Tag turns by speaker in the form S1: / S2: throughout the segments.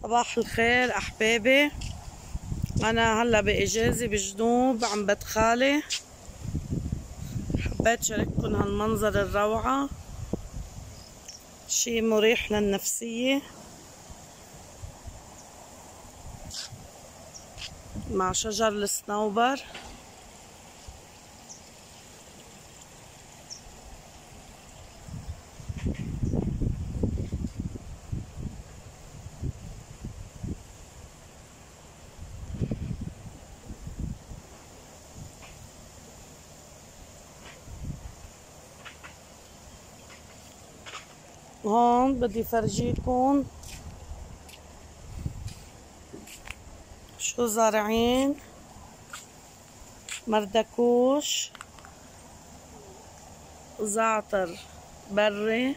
S1: صباح الخير احبابي. انا هلا باجازه بجنوب عم بيت خالي. حبيت شارككم هالمنظر الروعه، شي مريح للنفسيه مع شجر الصنوبر. هون بدي فرجيكم شو زارعين: مردكوش، زعتر بري،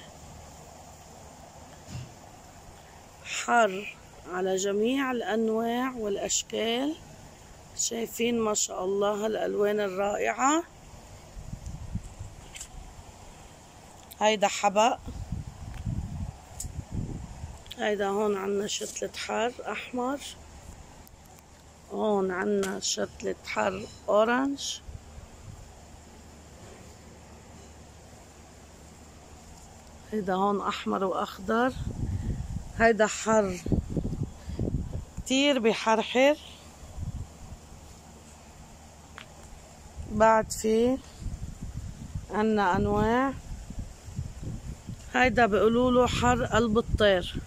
S1: حر على جميع الأنواع والأشكال. شايفين ما شاء الله هالألوان الرائعة. هيدا حبق، هيدا هون عنا شتلة حر أحمر، هون عنا شتلة حر أورنج، هيدا هون أحمر وأخضر. هيدا حر كتير بحرحر. بعد في عنا أنواع، هيدا بيقولوله حر قلب الطير.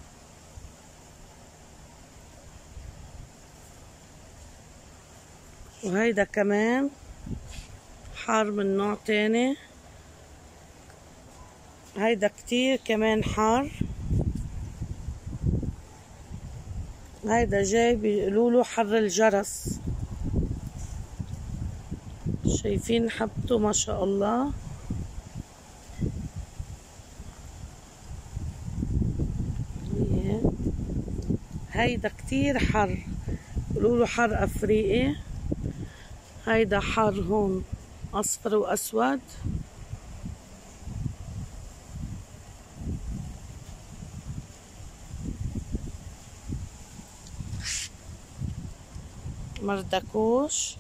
S1: وهيدا كمان حار من نوع تاني، هيدا كتير كمان حار. هيدا جاي بيقولوله حر الجرس. شايفين حبته ما شاء الله. هيدا كتير حر، بيقولوله حر افريقي. هيدا حر هون اصفر واسود. مردكوش،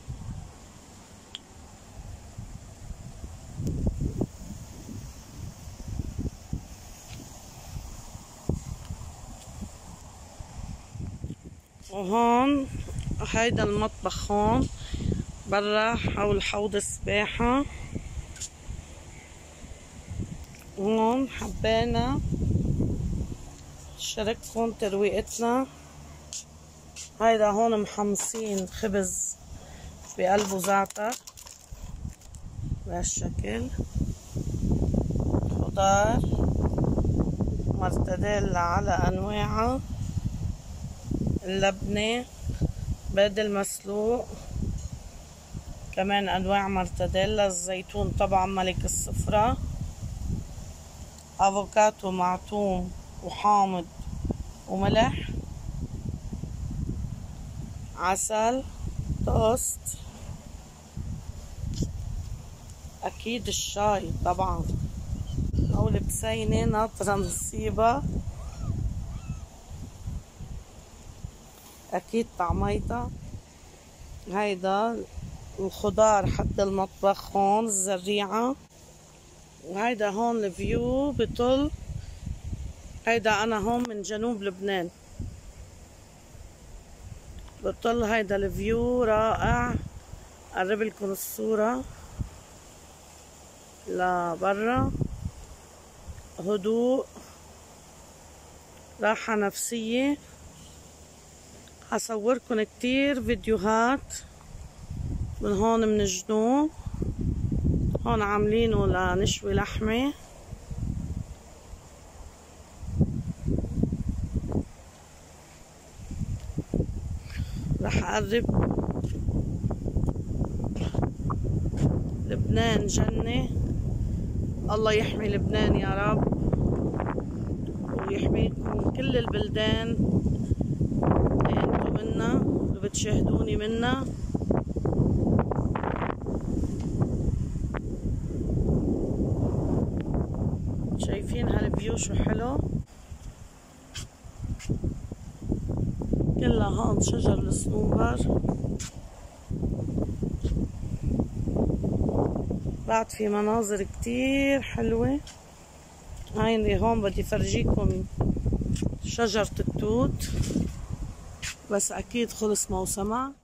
S1: وهون هيدا المطبخ هون برا حول حوض السباحة. هون حبينا شارككم ترويقتنا. هيدا هون محمصين خبز بقلبه زعتر بهالشكل، خضار، مرتديلا على انواعها، اللبنة، بيض المسلوق، كمان انواع مرتديلا، الزيتون طبعا ملك السفرة، افوكاتو معتوم وحامض وملح، عسل، توست، اكيد الشاي طبعا، او البسينة ناطرة نصيبها، اكيد طعميتها. هيدا الخضار حد المطبخ هون الزريعة. وهيدا هون الفيو بطل. هيدا انا هون من جنوب لبنان بطل. هيدا الفيو رائع. قرب لكم الصورة لبرا. هدوء، راحة نفسية. هصوركن كتير فيديوهات من هون من الجنوب. هون عاملينه لنشوي لحمة. رح اقرب. لبنان جنة، الله يحمي لبنان يا رب، ويحميكم كل البلدان اللي انتو منا اللي بتشاهدوني منا. شايفين هالفيو شو حلو. هون شجر الصنوبر. بعد في مناظر كتير حلوة. هاي اللي هون بدي فرجيكم شجرة التوت، بس اكيد خلص موسمها.